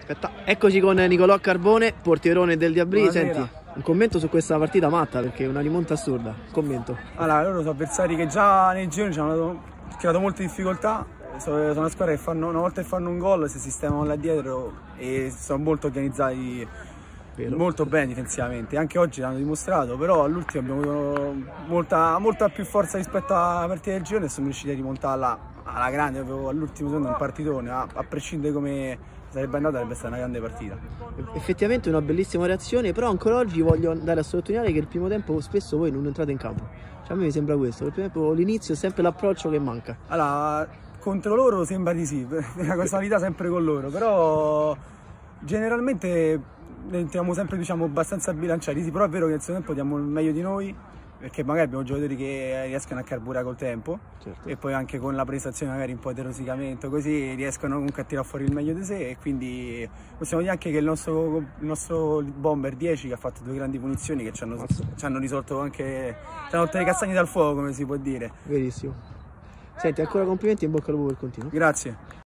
Aspetta. Eccoci con Nicolò Carbone, portierone del Diablì. Senti, un commento su questa partita matta, perché è una rimonta assurda. Commento. Allora, loro sono avversari che già nei gironi ci hanno creato molte difficoltà. Sono una squadra che fanno, una volta che fanno un gol si sistemano là dietro e sono molto organizzati. Vero. Molto bene difensivamente, anche oggi l'hanno dimostrato, però all'ultimo abbiamo avuto molta più forza rispetto alla partita del girone e siamo riusciti a rimontarla alla grande, all'ultimo secondo un partitone, a prescindere come sarebbe andata, sarebbe stata una grande partita. Effettivamente una bellissima reazione, però ancora oggi voglio andare a sottolineare che il primo tempo spesso voi non entrate in campo, cioè a me mi sembra questo, il primo tempo l'inizio è sempre l'approccio che manca. Allora, contro loro sembra di sì, la personalità sempre con loro, però generalmente entriamo sempre, diciamo, abbastanza bilanciati, sì, però è vero che nel secondo tempo diamo il meglio di noi, perché magari abbiamo giocatori che riescono a carburare col tempo, certo. E poi anche con la prestazione magari un po' di rosicamento, così riescono comunque a tirare fuori il meglio di sé, e quindi possiamo dire anche che il nostro bomber 10 che ha fatto 2 grandi punizioni che ci hanno risolto anche, ci hanno tolto le castagne dal fuoco, come si può dire. Verissimo. Senti, ancora complimenti e in bocca al lupo per il continuo. Grazie.